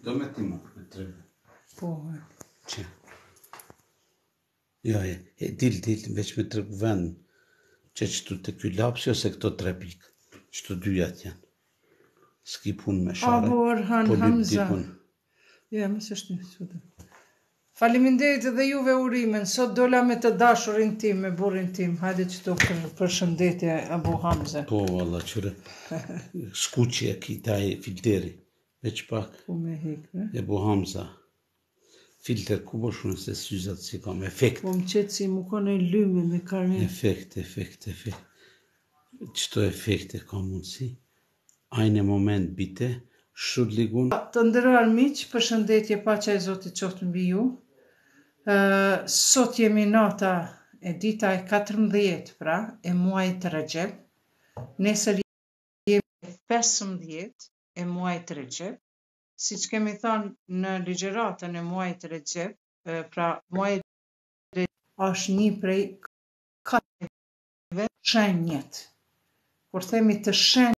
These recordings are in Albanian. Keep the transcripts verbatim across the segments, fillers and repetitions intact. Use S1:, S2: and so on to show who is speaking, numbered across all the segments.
S1: Do me ti më, me tre.
S2: Po,
S1: Që? Jo, e, e dil, dil, veç me tre vend që qëtu të ky lapsi ose këto tre pikë. Qëtu dyjat janë. S'ki pun me share,
S2: Abu Orhan
S1: po lyp
S2: Hamza.
S1: dikun.
S2: Ja, më së është një sudë. Faleminderit edhe juve urimen, sot dola me të dashurin tim, me burrin tim. Hajde që të për, për shëndetje Abu Hamza.
S1: Po, valla, qëre, skuqi e kitaj filteri, veç pak,
S2: Po me hikme.
S1: e bu Hamza. Filter ku bo shumë se syzat si kam, efekt,
S2: Po më qëtë si mu kone lyme me karme.
S1: efekt, efekt, efekt. Qëto efekte ka mundësi, ajnë e moment bite, shud ligun,
S2: Të ndëruar miq, për shëndetje paqja e Zotit qoftë mbi ju. Uh, sot jemi nata e dita e katërmbëdhjetë, pra, e muajit Rexhep. Nesër jemi e pesëmbëdhjetë e muajit Rexhep. Siç kemi thënë në ligjëratën e muajit Rexhep, uh, pra muaji Rexhep është një prej katërve shenjët. Kur themi të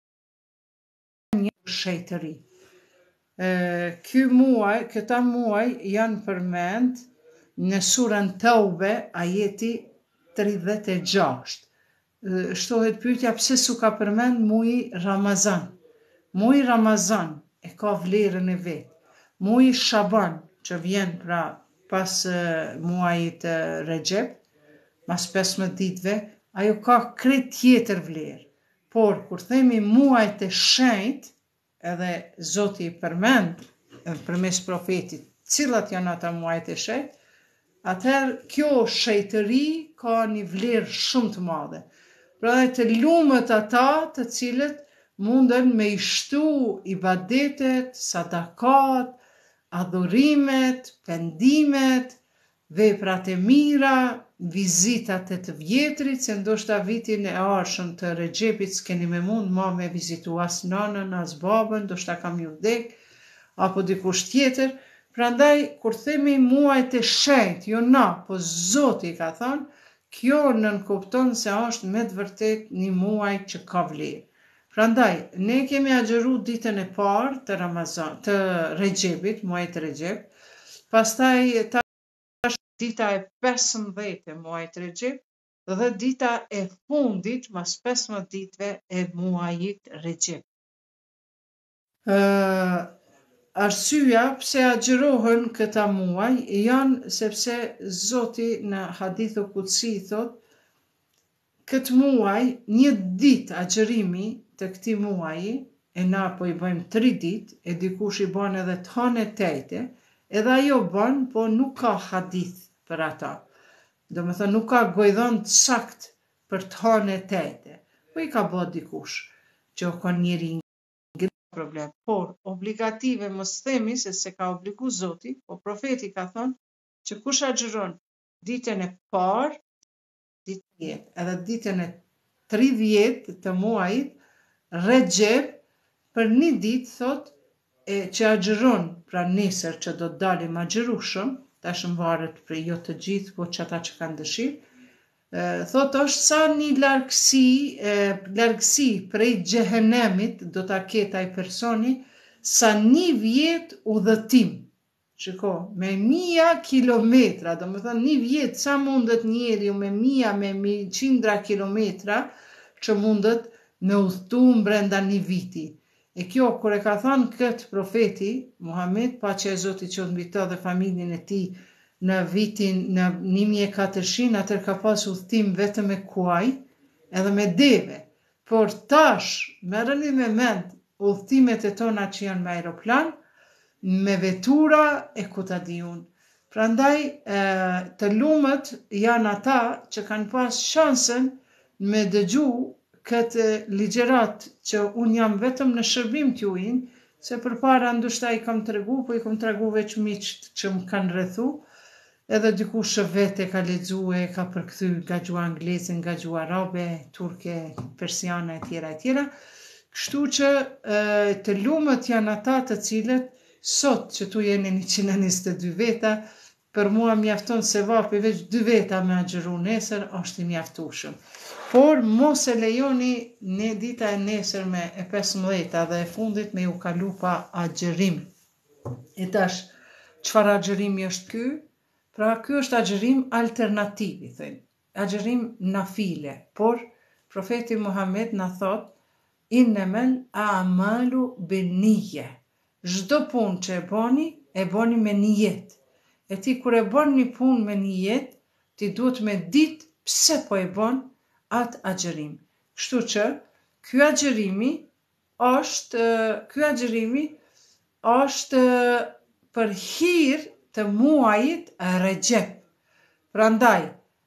S2: shenjë shejtëri. Uh, ky muaj, këta muaj janë përmend në surën Taube, ajeti tridhjetë e gjashtë. Shtohet pyetja pse s'u ka përmend muji Ramazan. Muji Ramazan e ka vlerën e vet. Muji Shaban, që vjen pra pas uh, muajit uh, Rexhep, mas pesëmbëdhjetë ditëve, ajo ka krejt tjetër vlerë. Por kur themi muajt e shenjtë, edhe Zoti i përmend përmes profetit cilat janë ata muajt e shenjtë, atëherë kjo shejtëri ka një vlerë shumë të madhe. Pra dhe të lumët ata të cilët munden me i shtu ibadetet, sadakat, adhurimet, pendimet, veprat e mira, vizitat e të vjetrit, se ndoshta vitin e arshëm të Rexhepit s'keni me mund ma me vizitu as nanën, as babën, ndoshta kam ju vdek, apo dikush tjetër. Prandaj, kur themi muajt e shenjtë, jo na, po Zoti ka thënë, kjo nënkupton se është me të vërtet një muaj që ka vlerë. Prandaj, ne kemi agjëru ditën e parë të Ramazan, të Rexhepit, muajit Rexhep, pastaj tash dita e pesëmbëdhjetë e muajit Rexhep dhe dita e fundit mas pesëmbëdhjetë ditëve e muajit Rexhep. Uh, Arsyeja pse agjërohen këta muaj janë sepse Zoti në hadithu kutsi thot, këtë muaj, një ditë agjërimi të këtij muaji, e na po i bëjmë tri ditë, e dikush i bën edhe të hënë tejte, edhe ajo bën, po nuk ka hadith për ata. Do me thënë nuk ka gojdhon të sakt për të hënë tejte, po i ka bë dikush, që o ka njeri problem, por obligative mos themi se se ka obligu Zoti, po profeti ka thonë që kush agjëron ditën e parë, ditën edhe ditën e tridhjetë të muajit Rexhep, për një ditë thot e që agjëron, pra nesër që do të dalim agjërushëm, tash mvaret për jo të gjithë, po që ata që kanë dëshirë, thot është sa një largësi, largësi prej xhehenemit do ta ketë ai personi sa një vjet udhëtim. Shiko, me mia kilometra, do më thënë një vjet sa mundet njeriu me mia, me mi qindra kilometra që mundet me udhëtu brenda një viti. E kjo, kur e ka thënë këtë profeti, Muhammed, paqja e Zotit qoftë mbi të dhe familjen e tij, në vitin në një mijë e katërqind, atër ka pas udhëtim vetëm me kuaj edhe me deve. Por tash, merreni me mend udhëtimet e tona që janë me aeroplan, me vetura e ku ta di unë. Prandaj, të lumët janë ata që kanë pas shansën me dëgju këtë ligjërat që unë jam vetëm në shërbim t'juin, se përpara ndoshta i kam tregu, po i kam tregu veç miqt që më kanë rrethu, edhe dikush vetë e ka lexue, ka përkthy nga gjua angleze, nga gjua arabe, turke, persiane, e tjera, e tjera. Kështu që e, të lumët janë ata të cilët, sot që tu jeni njëqind e njëzet e dy veta, për mua mjafton se vapi veç dy veta me agjëru nesër, është i mjaftueshëm. Por mos e lejoni në dita e nesërme e pesëmbëdhjetë dhe e fundit me u kalu pa agjërim. E tash, çfarë agjërimi është ky? Pra ky është agjërim alternativ, i thënë. Agjërim nafile, por profeti Muhammed na thot innemel a'malu binnije. Çdo punë që e boni, e boni me nijet. E ti kur e bon një punë me nijet, ti duhet me ditë pse po e bon atë agjërim. Kështu që ky agjërimi është ky agjërimi është për hir të muajit Rexhep. Prandaj,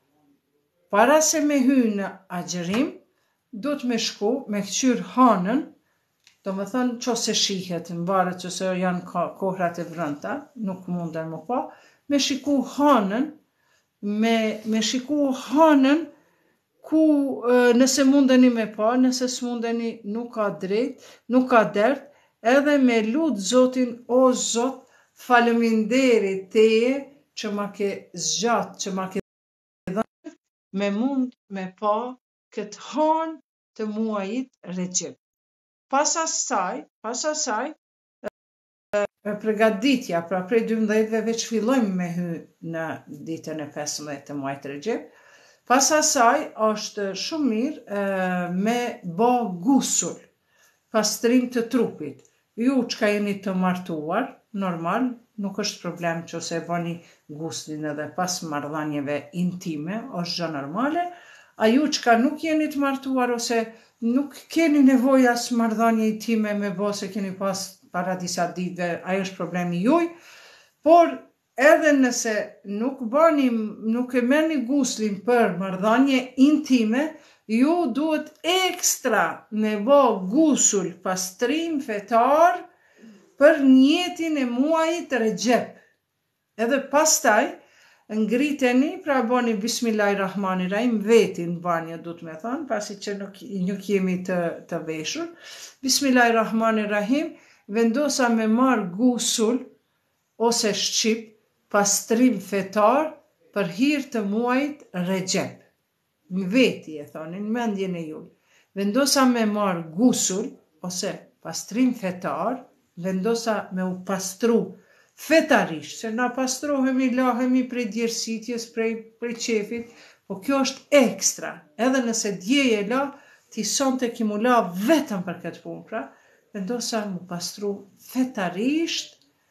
S2: para se me hy në agjërim, duhet me shku, me kqyr hanën, do më thënë që se shihet, në varet që se janë kohrat e vrënta, nuk munden më pa, me shiku hanën, me, me shiku hanën ku nëse mundeni me pa, nëse s'mundeni nuk ka drejt, nuk ka dert, edhe me lut Zotin, o Zot, faleminderit teje që ma ke zgjat, që ma ke dhënë me mund me pa këtë hanë të muajit Rexhep. Pas asaj, pas asaj, e përgatitja, pra prej dymbëdhjetëve veç fillojmë me hy në ditën e pesëmbëdhjetë të muajit Rexhep. Pas asaj është shumë mirë me bë gusul, pastrim të trupit. Ju çka jeni të martuar, normal, nuk është problem që ose e bani guslin edhe pas marrëdhënieve intime, është gjë normale. A ju çka nuk jeni të martuar ose nuk keni nevojë as marrëdhënie intime me bë se keni pas para disa ditëve, ai është problemi juaj, por edhe nëse nuk bani, nuk e merrni guslin për marrëdhënie intime, ju duhet ekstra me bë gusul pastrim fetar për njetin e muajit Rexhep. Edhe pastaj ngriteni, pra bani Bismillahirrahmanirrahim, vetin banjë, du të me thonë, pasi që nuk, nuk jemi të, të veshur. Bismillahirrahmanirrahim, vendosa me marë gusul ose shqip, pastrim fetar për hir të muajit Rexhep. Në veti e thonin, në mendjen e juaj. Vendosa me marë gusul ose pastrim fetar, vendosa me u pastru fetarisht, se na pastrohemi, lahemi prej djersitjes, prej, prej qefit, po kjo është ekstra. Edhe nëse djeje la, ti sonte ki mu la vetëm për këtë punë, pra, vendosa me u pastru fetarisht,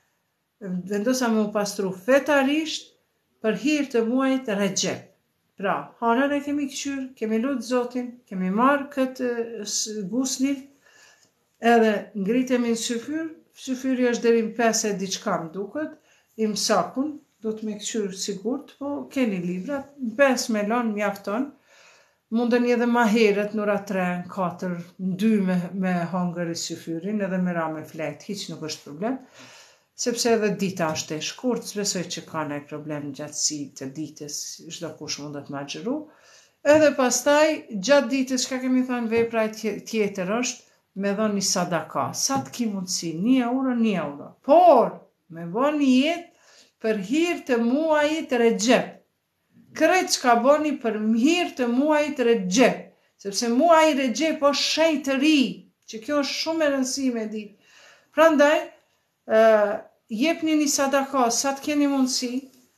S2: vendosa me u pastru fetarisht për hir të muajit Rexhep. Pra, hanën e kemi kqyr, kemi lut Zotin, kemi marrë këtë guslin, edhe ngritemi në syfyr, syfyri është deri në pesë e diçka më duket, imsakun, do të me kqyr sigurt, po keni librat, në pesë me lanë mjafton, mundeni edhe ma herët, nëra tre, në katër, në dy me, me hangër i syfyrin, edhe me ra me flet, hiq nuk është problem, sepse edhe dita është e shkurt, s'besoj që ka ndonjë problem gjatësi të ditës, çdo kush mundet ma xhiru. Edhe pastaj, gjatë ditës, çka kemi thënë, vepra tjetër është, me dhënë një sadaka. Sa të ki mundësi, një euro, një euro. Por, me bën një jetë për hir të muajit Rexhep. Krejt çka boni për hir të muajit Rexhep, sepse muaji Rexhep është shenjë të ri, që kjo është shumë e rëndësishme di. Prandaj, Uh, jepni një sadaka, sa të keni mundësi,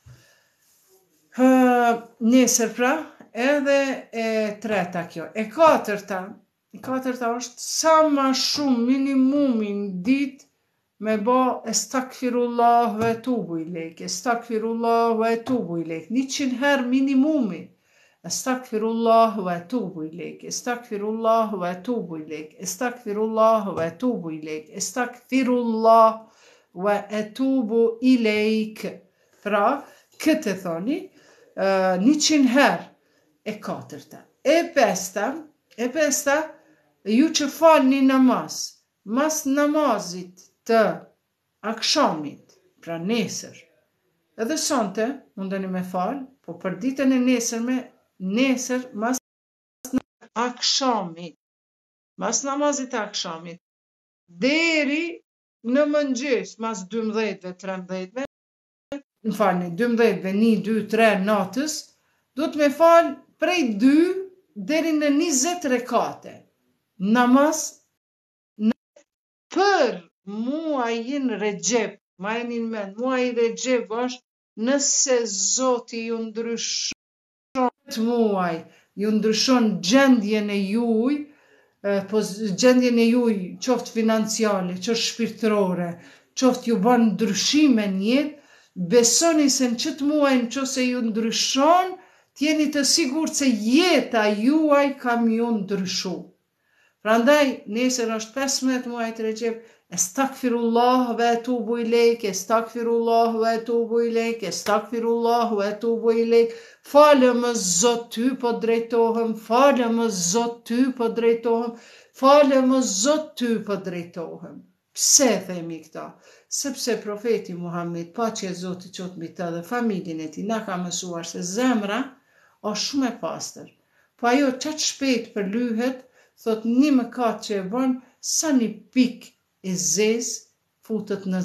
S2: uh, nesër pra, edhe e treta kjo. E katërta, e katërta është sa ma shumë minimumin dit me ba estakfirullah ve tubu i lek, estakfirullah ve tubu i lek, një qind herë minimumi. Estakfirullah ve tubu i lek, estakfirullah ve tubu i lek, estakfirullah ve tubu i lek, estakfirullah wa etubu i lejk. Pra, këtë thoni, uh, një qind herë e katërta. E pesta, e pesta, ju që falë një namaz, mas namazit të akshamit, pra nesër, edhe sonte, mundeni me falë, po për ditën e nesërme, nesër, mas akshamit, mas namazit të akshamit, deri në mëngjes, mas dymbëdhjetëve, trembëdhjetëve, në falni, dymbëdhjetëve, një, dy, tre natës, do të me falë prej dy deri në njëzet rekate. Namaz në për muajin Rexhep, ma e një mend, muaj i Rexhep është nëse Zoti ju ndryshon të muaj, ju ndryshon gjendjen e juj, po gjendjen e juj qoftë financiare, qoftë shpirtërore, qoftë ju bën ndryshime në jetë, besoni se në qëtë muaj nëse ju ndryshon, t'jeni të sigurt se jeta juaj kam ju ndryshu. Prandaj, nesër është pesëmbëdhjetë muajt Rexhep, Estakfirullah ve etubu ilejk, estakfirullah ve etubu ilejk, estakfirullah ve etubu ilejk. Falë më Zot, ty po drejtohem, falë më Zot, ty po drejtohem, falë më Zot, ty po drejtohem. Pse themi këta? Sepse profeti Muhammed, paqja e Zotit qoftë mbi të dhe familjen e tij, na ka mësuar se zemra është shumë e pastër. Po ajo çaq shpejt përlyhet, thot një mëkat që e bën, sa një pikë e zezë futet në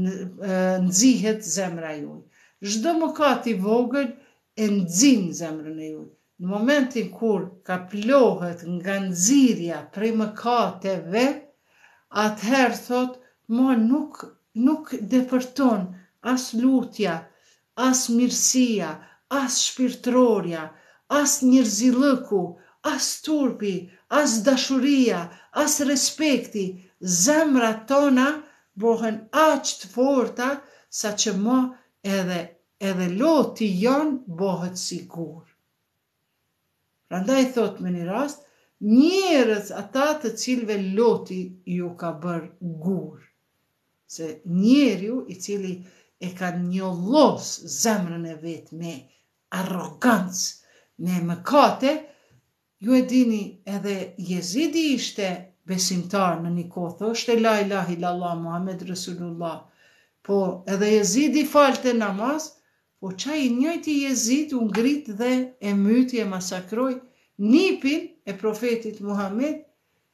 S2: nxihet zemra juaj. Çdo mëkat i vogël e nxin zemrën e juaj. Në momentin kur kaplohet nga nxirja prej mëkateve, atëherë thot, ma nuk, nuk depërton as lutja, as mirësia, as shpirtërorja, as njerëzillëku, as turpi, as dashuria, as respekti. Zemrat tona bohen aq të forta sa që ma edhe, edhe loti janë bohet sigur. Prandaj thot me një rast, njerëz ata të cilve loti ju ka bërë gur. Se njeriu i cili e ka njollos zemrën e vetë me arrogancë, me mëkate, ju e dini edhe Jezidi ishte besimtar në një kohë, thoshte la ilaha illallah Muhammed Rasulullah. Po edhe Jezidi falte namaz, po çaj i njëjti Jezid u ngrit dhe e myti e masakroi nipin e profetit Muhammed,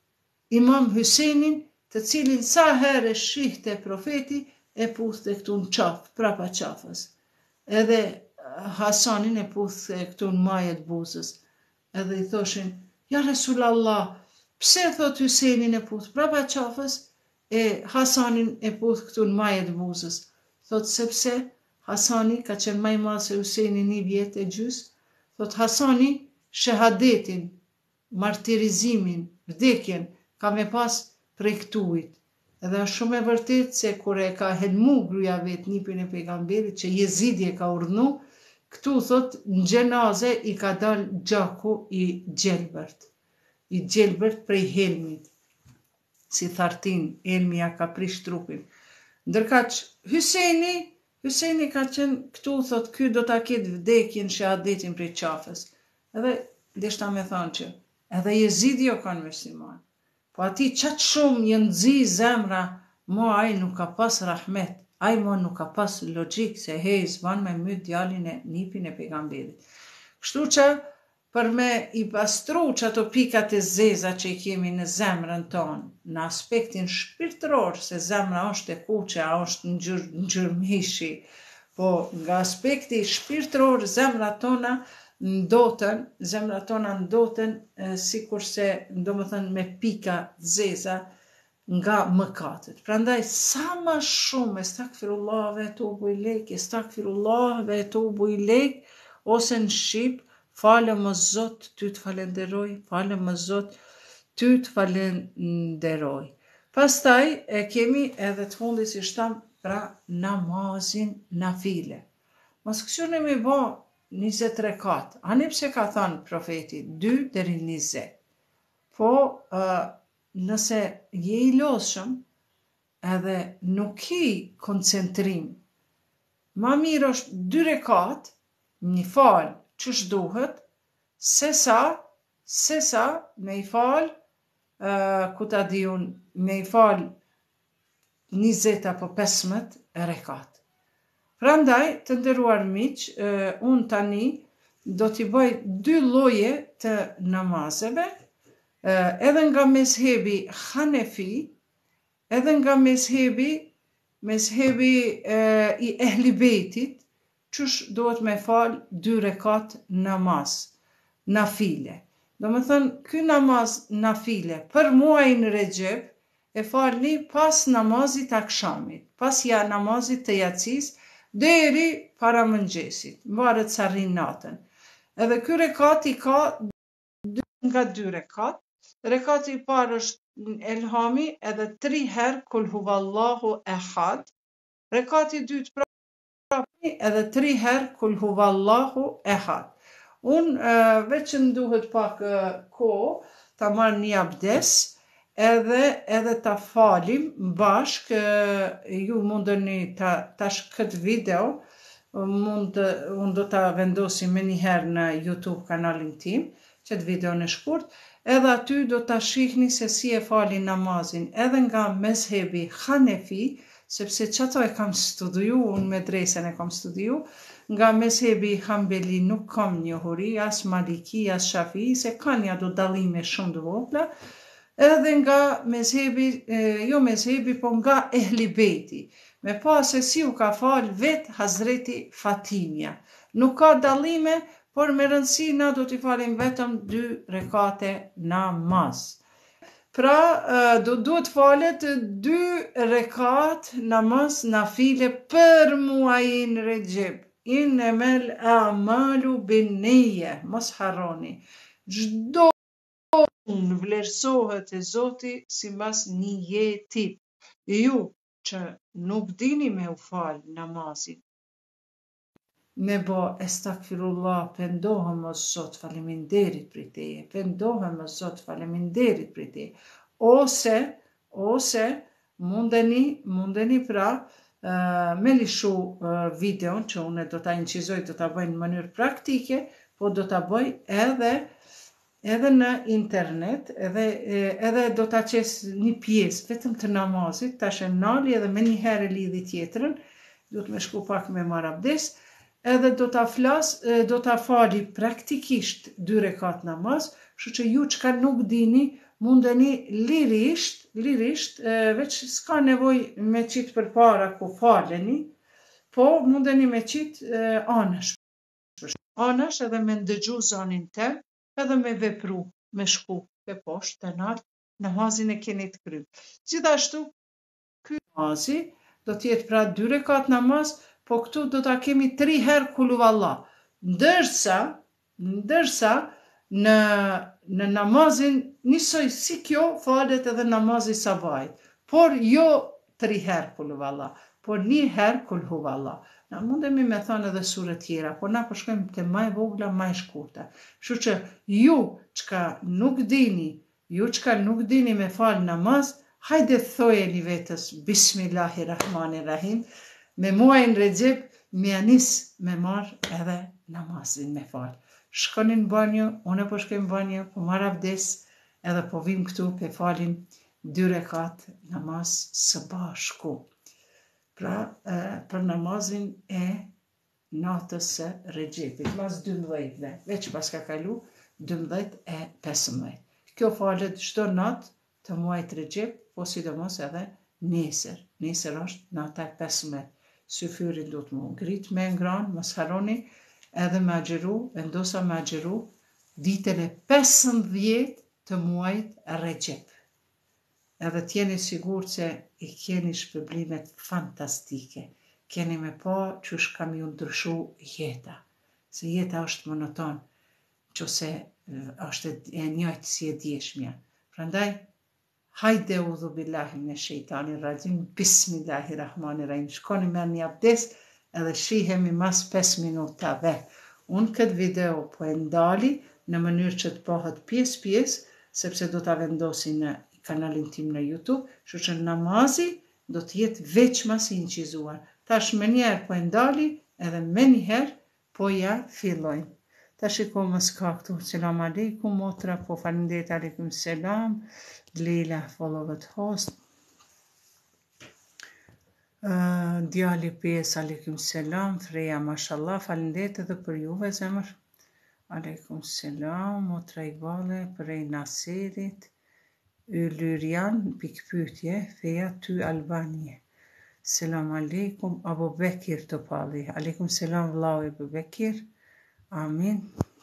S2: Imam Hysenin, të cilin sa herë shihte profeti e puthte këtu në qafë, prapa qafës. Edhe Hasanin e puthte këtu në majet buzës. Edhe i thoshin, ja Resulallah, pse thot Hysenin e puth prapa qafës e Hasanin e puth këtu në majet buzës? Thot sepse Hasani ka qenë më i madh se Hyseni një vjet e gjys. Thot Hasani shahadetin, martirizimin, vdekjen ka me pas prej këtuit. Edhe është shumë e vërtet se kur e ka helmu gruaja vet nipin e pejgamberit që Jezidi e ka urdhnu, këtu thot në gjenaze i ka dal gjaku i gjelbërt. I gjelbërt prej helmit. Si thartin, helmi ja ka prish trupin. Ndërkaq Hyseni, Hyseni ka qenë këtu, thot ky do ta ketë vdekjen shahadetin prej qafës. Edhe deshta me thonë që edhe Jezidi jo kanë musliman. Po ati qatë shumë një nëzi zemra, mo aj nuk ka pas rahmet, aj mo nuk ka pas logik, se hej, zban me myt djalin e nipin e pejgamberit. Kështu që për me i pastru që ato pikat e zeza që i kemi në zemrën tonë, në aspektin shpirtëror, se zemra është e kuqe, a është në gjërmishi, po nga aspekti shpirtëror, zemra tona ndoten, zemra tona ndoten e, si kurse, do më thënë, me pika zeza nga mëkatet. Prandaj, sa ma shumë, estakfirullah ve etubu ilejk, estakfirullah ve etubu ilejk, ose në Shqip, falë më Zot, ty të falenderoj, falë më Zot, ty të falenderoj. Pastaj, e kemi edhe të fundi si shtam, pra namazin nafile. Mos këshune me bo njëzet rekat. Ani pse ka thënë profeti, dy deri njëzet. Po, uh, nëse je i lodhshëm, edhe nuk ki koncentrim, ma mirë është dy rekat, një falë qësh duhet, se sa, se sa me i falë, uh, ku ta di unë, me i falë njëzet apo pesëmbëdhjetë rekat. Prandaj, të nderuar miq, uh, unë tani do t'i bëj dy lloje të namazeve, uh, edhe nga mezhebi Hanefi, edhe nga mezhebi, mezhebi uh, i Ehli Bejtit, qësh duhet me falë dy rekat namaz, nafile. Do me thënë, ky namaz nafile për muajin Rexhep e falni pas namazit akshamit, pas ja namazit të yatsis, deri para mëngjesit, mbaret sa rrin natën. Edhe ky rekat i ka dy nga dy rekat. Rekati i parë është elhami edhe tri herë kul huvallahu ehad. Rekati i dytë pra edhe tri herë kul huvallahu ehad. Unë veç më duhet pak kohë ta marr një abdes edhe edhe ta falim bashk. Ju mundeni ta tash këtë video mund unë do ta vendosim më një herë në YouTube kanalin tim, këtë video në shkurt, edhe aty do ta shihni se si e falin namazin edhe nga mezhebi Hanefi, sepse çato e kam studiu, unë medresen e kam studiu, nga mezhebi Hanbeli nuk kam njohuri, as Maliki, as Shafi, se kanë ja do dallime shumë të vogla, edhe nga mezhebi, jo mezhebi, po nga Ehli Bejti, me pa se si u ka fal vet Hazreti Fatimja. Nuk ka dallime, por me rëndësi na do t'i falim vetëm dy rekate namaz. Pra, do duhet falet dy rekat namaz nafile për muajin Rexhep. Innamal a'malu bin-niyya, mos harroni. Çdo punë vlerësohet e Zoti sipas niyetit. Ju që nuk dini me u fal namazin, me bo estakfirullah, pendohem o Zot, faleminderit prej teje, pendohem o Zot, faleminderit prej teje. Ose, ose mundeni, mundeni pra uh, me lishu uh, videon që unë do ta incizoj, do ta bëj në mënyrë praktike, po do ta bëj edhe edhe në internet, edhe edhe do ta qes një pjesë vetëm të namazit, tash e nali edhe me një herë lidhi tjetrën, do të më shku pak me marr abdes, edhe do ta flas, do ta fali praktikisht dy rekat namaz, kështu që ju çka nuk dini, mundeni lirisht, lirisht, veç s'ka nevojë me qit përpara ku faleni, po mundeni me qit anash. Anash edhe me ndëgju zonin tem, edhe me vepru, me shku pe poshtë te nalt, namazin e keni të kry. Gjithashtu, ky namazi do t'jetë pra dy rekat namaz, po këtu do ta kemi tri herë kul huvallah. Ndërsa, ndërsa në në namazin njësoj si kjo falet edhe namazi sabahit, por jo tri herë kul huvallah, por një herë kul huvallah. Na mundemi me thonë edhe sure tjera, por na përshkojmë të maj vogla, maj shkurta. Kështu që ju çka nuk dini, ju çka nuk dini me fal namaz, hajde thojeni vetës Bismillahirrahmanirrahim, me muajin Rexhep me anis me marr edhe namazin me fal. Shkonin në banjo, unë po shkoj në banjo, po marr abdes, edhe po vim këtu pe falim dy rekat namaz së bashku. Pra, për namazin e natës së Rexhepit, mas dymbëdhjetëve, veç pas ka kalu dymbëdhjetë e pesëmbëdhjetë. Kjo falet çdo natë të muajit Rexhep, po sidomos edhe nesër. Nesër është nata e pesëmbëdhjetë. Syfyrin do të mu ngrit me ngran, mos harroni, edhe me agjeru, vendosa me agjeru ditën e pesëmbëdhjetë të muajit Rexhep. Edhe t'jeni sigur se i keni shpërblimet fantastike. Keni me pa qysh kam ju ndryshu jeta. Se jeta është monoton, qose është e njëjtë si e djeshmja. Prandaj, hajde udhu billahi minash shejtanir rajim, bismillahirrahmanirrahim. Shkoni merr një abdes edhe shihemi mas pesë minutave. Unë këtë video po e ndali në mënyrë që të bëhet pjesë pjesë, sepse do ta vendosi në kanalin tim në YouTube, kështu që namazi do të jetë veç mas i incizuar. Tash me njerë po e ndali edhe me njëherë po ja fillojnë. Ta shiko më s'ka këtu. Selam aleikum, motra, po falinderit, aleikum selam. Leila followet host. Uh, djali pes, aleikum selam. Freja, mashallah, falinderit edhe për juve, zemër. Aleikum selam, motra i vale, prej Naserit. Ylyrian, pikpytje, feja ty Albanie. Selam aleikum, Abu Bekir të pali. Aleikum selam, vlau Abu Bekir. Amin.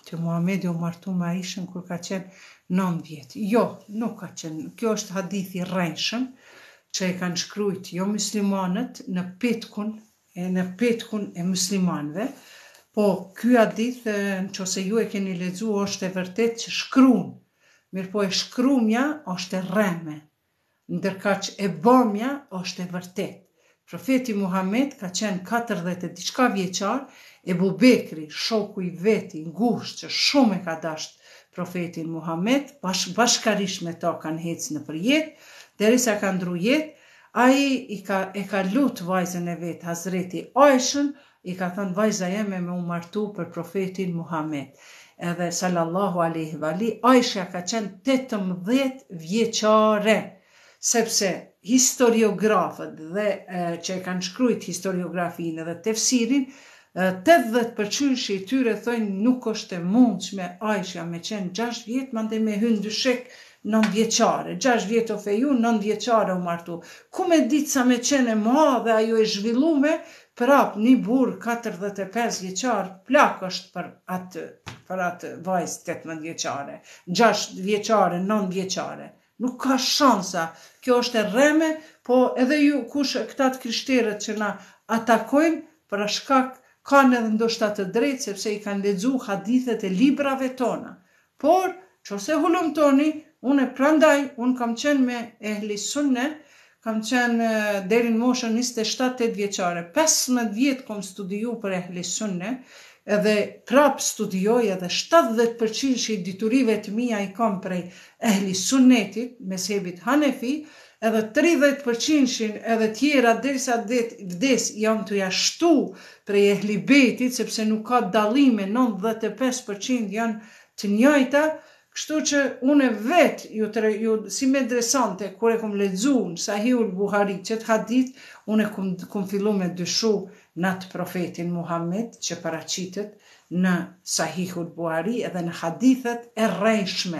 S2: që Muhamedi u martu me Aishën kur ka qenë nëntë vjet. Jo, nuk ka qenë. Kjo është hadithi i rrejshëm që e kanë shkruajt jo muslimanët në petkun e në petkun e muslimanëve, po ky hadith nëse ju e keni lexuar është e vërtet që shkruan. Mirë po e shkrumja është e rreme, ndërka që e bomja është e vërtet. Profeti Muhammed ka qenë katërdhjetë e diçka vjeçar, Ebu Bekri, shoku i veti, ngushtë që shumë e ka dasht profetin Muhammed, bash, bashkarisht me ta kanë hecë në përjet, derisa ka ndru jetë, ai i ka, e ka lutë vajzën e vetë, Hazreti Aishën, i ka thënë vajza jeme me u martu për profetin Muhammed. Edhe sallallahu alaihi vali, Aisha ka qenë tetëmbëdhjetë vjeçare, sepse historiografët dhe e, që e kanë shkrujt historiografinë dhe tefsirin, tetëdhjetë përqind i tyre thojnë nuk është e mundshme Aisha me qenë gjashtë vjetë, mande me hynë dyshek nëntë vjeçare, gjashtë vjetë o feju, nëntë vjeçare u martu. Ku me ditë sa me qenë e madhe, ajo e zhvillume, prap një burë katërdhjetë e pesë vjeçar, plak është për atë, për atë vajzë tetëmbëdhjetë vjeçare, gjashtë vjeçare, nëntë vjeçare. Nuk ka shansa, kjo është e rreme, po edhe ju kush këta të krishterët që na atakojnë për shkak kanë edhe ndoshta të drejtë sepse i kanë lexuar hadithet e librave tona. Por, çose hulumtoni, unë prandaj, unë kam qenë me ehli sunne, kam qenë deri në moshën njëzet e shtatë vjeçare. pesëmbëdhjetë vjet kom studiu për ehli sunne, edhe prap studioj edhe shtatëdhjetë përqind i diturive të mia i kam prej ehli sunnetit, mezhebit Hanefi, edhe tridhjetë përqind edhe tjera derisa vdes jam të jashtu prej ehli betit, sepse nuk ka dallime, nëntëdhjetë e pesë përqind janë të njëjta, kështu që unë vetë ju, të, ju si medresante, kur e kom lexu në Sahihul Buhari, qëtë hadith, unë e kom, kom fillu me dyshu në të profetin Muhammed, që paraqitet në Sahihul Buhari edhe në hadithet e rrejshme.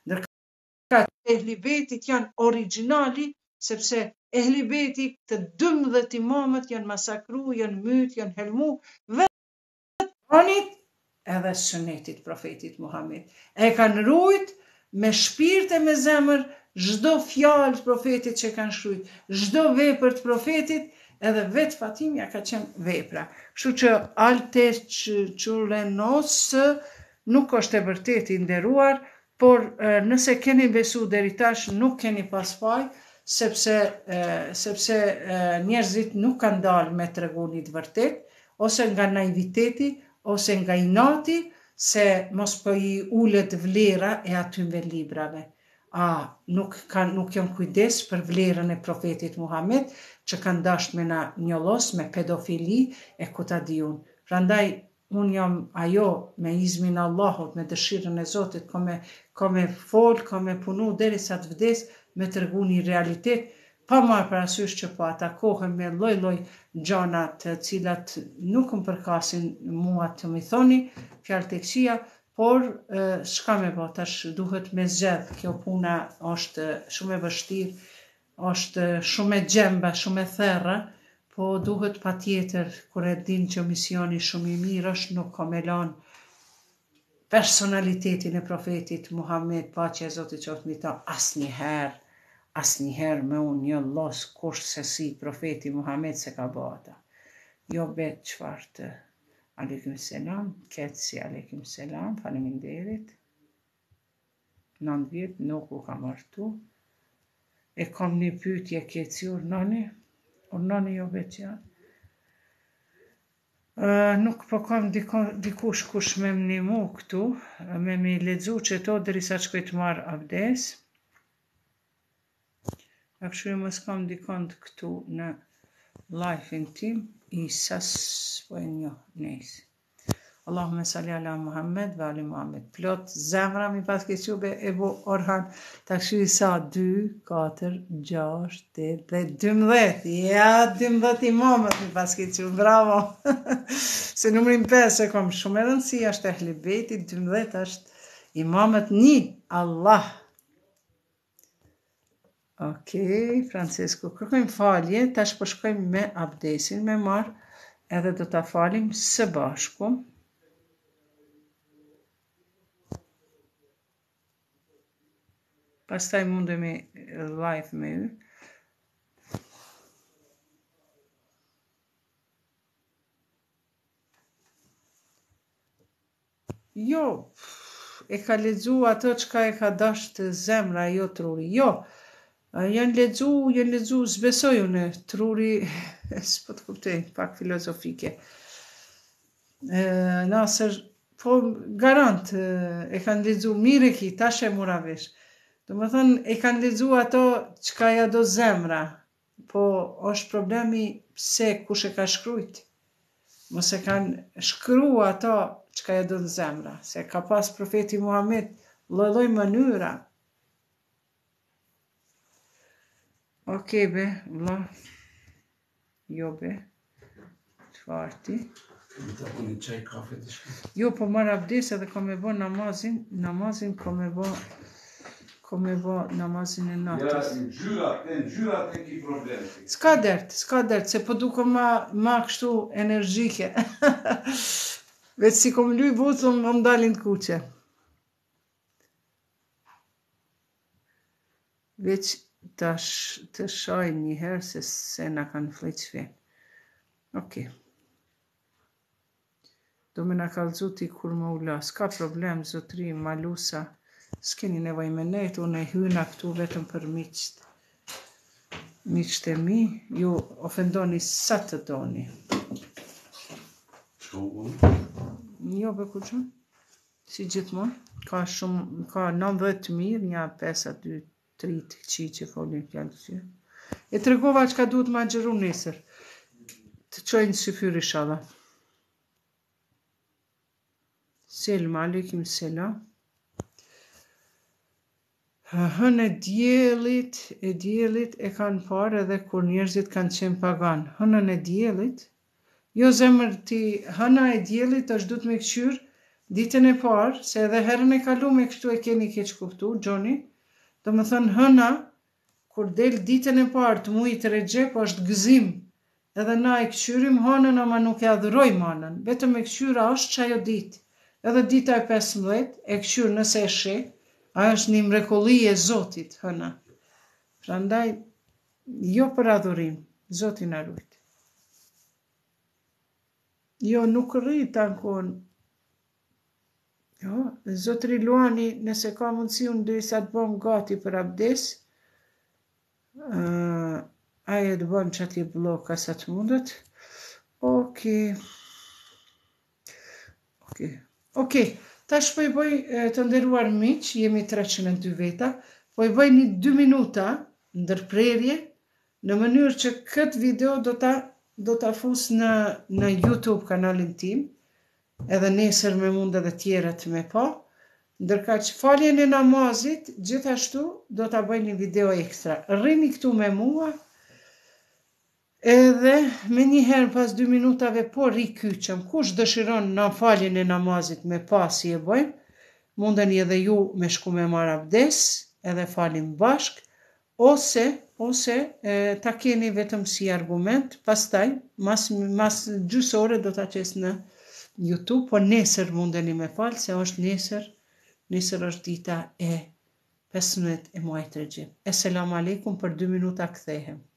S2: Ndërka ehli betit janë originali, sepse ehli betit të dymbëdhjetë imamët janë masakru, janë myt, janë helmu, vetë Kuranit edhe sunetit profetit Muhammed. E kanë rujt me shpirt e me zemër çdo fjalë të profetit që kanë shkruajt, çdo vepër të profetit, edhe vetë Fatimja ka qenë vepra. Kështu që alte çulenos nuk është e vërtet i nderuar, por e, nëse keni besu deri tash nuk keni pas faj, sepse e, sepse e, njerëzit nuk kanë dalë me treguni të vërtet, ose nga naiviteti, ose nga inati, se mos po i ulet vlera e atyve librave. A, nuk, kan, nuk janë kujdes për vlerën e profetit Muhammed, që kanë dasht me na njollos, me pedofili e kuta diun. Prandaj, unë jam ajo me izmin Allahut, me dëshirën e Zotit, ka me, ka me fol, ka me punu, deri sa të vdes, me tërgu një realitet, pa marrë parasysh që po atakohem me lloj-lloj gjana të cilat nuk më përkasin mua të më thoni, fjalë të këqija, por e, s'ka me bë, tash duhet me zgjedh, kjo puna është shumë e vështirë, është shumë e gjemba, shumë e therrë, po duhet patjetër kur e din që misioni shumë i mirë është, nuk ka me lanë personalitetin e profetit Muhammed, paqja e Zotit qoftë mbi ta, asnjëherë. Asnjëherë me unë një los kush se si profeti Muhammed se ka bata. Jo bet çfarë të aleikum selam, ketësi aleikum selam, faleminderit. nëntë vjet nuk u ka martu. E kam një pyetje ketësi urnoni, urnoni jo bet janë. Uh, nuk po kam diko, dikush kush me më nimu këtu, me mi lexu që to derisa shkoj të marr abdes. A kështu mos kam dikon këtu në live-in tim, i sas po e njo, nejse. Allahumme salli ala Muhammed ve ali Muhammed. Plot zemra mi pas ke qube Ebu Orhan, ta kështu i sa dy, katër, gjashtë, tetë dhe dymbëdhjetë. Ja, dymbëdhjetë imamët mi pas ke qube, bravo. Se numrin pesë e kom shumë e rëndësi, është ehli bejtit, dymbëdhjetë është imamët një, Allah. Okej, Francesco, kërkojmë falje, tash po shkojmë me abdesin, me marë, edhe do ta falim së bashku. Pastaj mundemi live me ju. Jo, e ka lexu ato çka e ka dasht zemra, jo truri. Jo, janë lexu, janë lexu, s'besoj unë, truri, s'po të kuptoj, pak filozofike. E, Nasër, po garant, e kanë lexu mire ki, tash e mura vesh. Do më thënë, e kanë lexu ato çka ja do zemra, po është problemi pse kush e ka shkrujt. Mos e kanë shkru ato çka ja do në zemra, se ka pas profeti Muhammed lloj-lloj mënyra. Okej be, vlla. Jo be. Çfarë ti?
S1: Ta puni çaj, kafe diçka.
S2: Jo, po marr abdes edhe kom me bë namazin, namazin kom me bë kom me bë namazin e natës.
S1: Ja, gjyrat, e gjyrat e ki problem.
S2: S'ka dert, s'ka dert, se po duke ma, ma kështu energjike. Veç si kom luj butën, më ndalin të kuqe. Veç tash të shoj një herë se se na kanë fleq fen. Okej. Do me na kallëzu ti kur më ula. S'ka problem, zotri, malusa. S'keni nevoj me nejt, unë e hyna këtu vetëm për miqt. Miqt e mi, ju ofendoni sa të doni.
S1: Shko
S2: Jo, be ku qënë? Si gjithmonë. Ka shumë, ka nëntëdhjetë mirë, një pesë dy tri të qi që folin fjallë të qyë. E të regova që ka duhet ma gjëru nesër. Të qojnë syfyr inshallah. Selam, aleikum selam. Hën e djelit, e djelit e kanë parë edhe kur njerëzit kanë qenë pagan. Hënën e djelit, jo zemër ti, hëna e djelit është du të me këshyr ditën e parë, se edhe herën e kalu me kështu e keni keq kuptu, Gjoni. Do më thënë hëna, kur del ditën e parë të mujit Recep është gëzim. Edhe na e këshyrim hënën, ama nuk e adhurojmë hënën. Vetëm e këshyra është qajo ditë. Edhe dita e pesëmbëdhjetë e këshyr nëse e she, a është një mrekulli e Zotit, hëna. Prandaj, jo për adhurim, Zotin na ruajt. Jo, nuk rrit ankon. Jo, Zotri Luani, nëse ka mundësi unë derisa të bëm gati për abdes, uh, aje të bëm që ati bloka sa të mundet. Okej. Okej. Okej. Tash po i bëj të nderuar miq, jemi treqind e dy veta, po i bëj një dy minuta ndërprerje në mënyrë që këtë video do ta do ta fus në në YouTube kanalin tim, edhe nesër me mund edhe tjerët me pa, ndërkaq faljen e namazit gjithashtu do ta bëj një video ekstra. Rrini këtu me mua. Edhe me njëherë pas dy minutave po rikyqëm, kush dëshiron në faljen e namazit me pasi e bëjmë, mundeni edhe ju me shku me marr abdes, edhe falim bashk, ose, ose e, ta keni vetëm si argument, pastaj, mas, mas gjysore do ta qes në YouTube, po nesër mundeni me falë, se është nesër, nesër është dita e pesëmbëdhjetë e muajit Recep. Selam aleikum, për dy minuta kthehem.